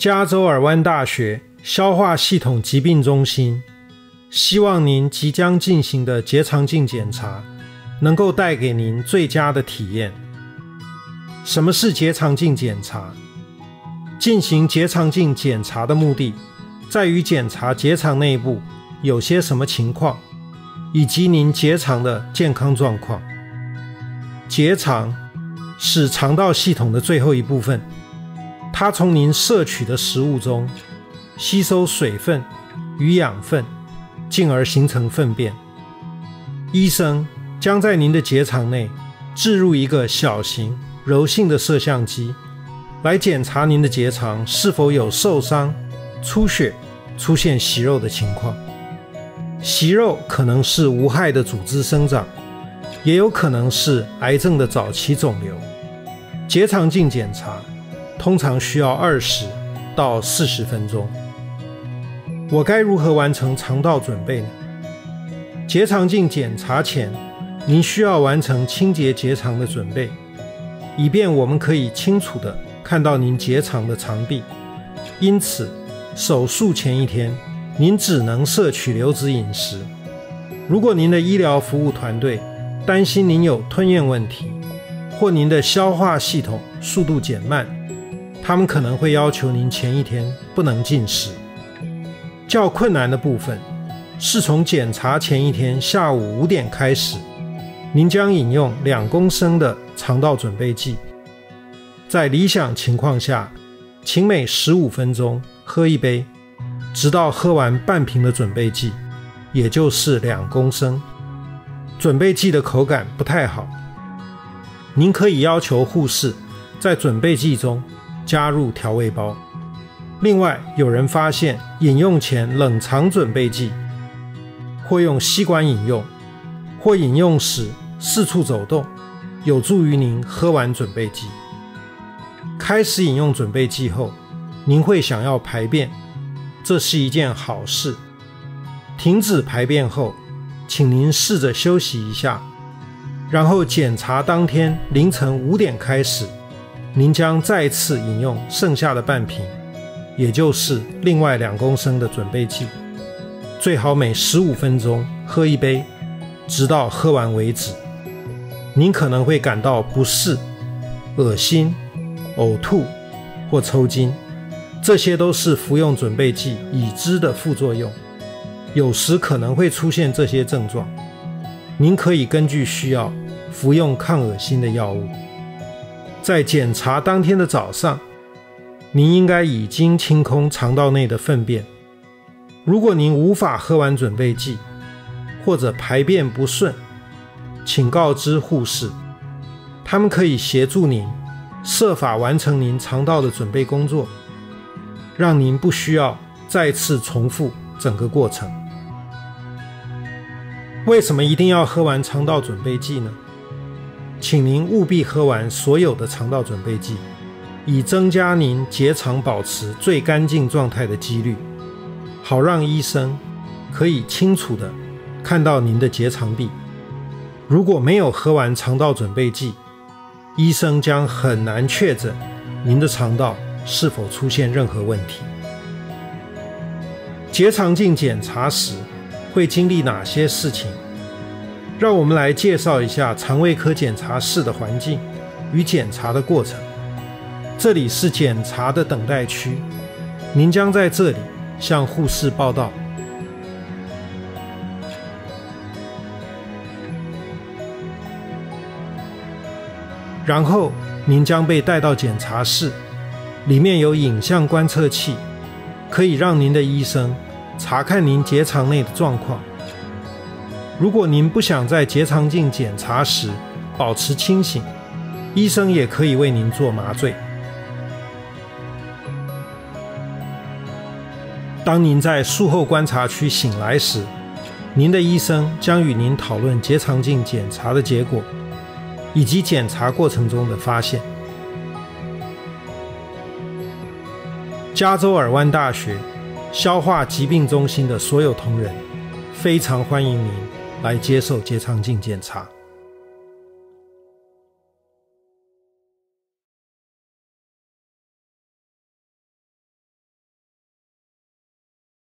加州尔湾大学消化系统疾病中心希望您即将进行的结肠镜检查能够带给您最佳的体验。什么是结肠镜检查？进行结肠镜检查的目的在于检查结肠内部有些什么情况，以及您结肠的健康状况。结肠是肠道系统的最后一部分，它从您摄取的食物中吸收水分与养分，进而形成粪便。医生将在您的结肠内置入一个小型柔性的摄像机，来检查您的结肠是否有受伤、出血、出现息肉的情况。息肉可能是无害的组织生长，也有可能是癌症的早期肿瘤。结肠镜检查通常需要20到40分钟。我该如何完成肠道准备呢？结肠镜检查前，您需要完成清洁结肠的准备，以便我们可以清楚地看到您结肠的肠壁。因此，手术前1天，您只能摄取流质饮食。如果您的医疗服务团队担心您有吞咽问题，或您的消化系统速度减慢，他们可能会要求您前1天不能进食。较困难的部分是从检查前1天下午5点开始，您将饮用2公升的肠道准备剂。在理想情况下，请每15分钟喝1杯，直到喝完半瓶的准备剂，也就是2公升。准备剂的口感不太好，您可以要求护士在准备剂中加入调味包。另外，有人发现饮用前冷藏准备剂，或用吸管饮用，或饮用时四处走动，有助于您喝完准备剂。开始饮用准备剂后，您会想要排便，这是一件好事。停止排便后，请您试着休息一下，然后检查当天凌晨5点开始，您将再次饮用剩下的半瓶，也就是另外2公升的准备剂，最好每15分钟喝1杯，直到喝完为止。您可能会感到不适、恶心、呕吐或抽筋，这些都是服用准备剂已知的副作用，有时可能会出现这些症状。您可以根据需要服用抗恶心的药物。在检查当天的早上，您应该已经清空肠道内的粪便。如果您无法喝完准备剂，或者排便不顺，请告知护士，他们可以协助您设法完成您肠道的准备工作，让您不需要再次重复整个过程。为什么一定要喝完肠道准备剂呢？请您务必喝完所有的肠道准备剂，以增加您结肠保持最干净状态的几率，好让医生可以清楚地看到您的结肠壁。如果没有喝完肠道准备剂，医生将很难确诊您的肠道是否出现任何问题。结肠镜检查时会经历哪些事情？让我们来介绍一下肠胃科检查室的环境与检查的过程。这里是检查的等待区，您将在这里向护士报到。然后您将被带到检查室，里面有影像观测器，可以让您的医生查看您结肠内的状况。如果您不想在结肠镜检查时保持清醒，医生也可以为您做麻醉。当您在术后观察区醒来时，您的医生将与您讨论结肠镜检查的结果，以及检查过程中的发现。加州尔湾大学消化疾病中心的所有同仁非常欢迎您来接受结肠镜检查。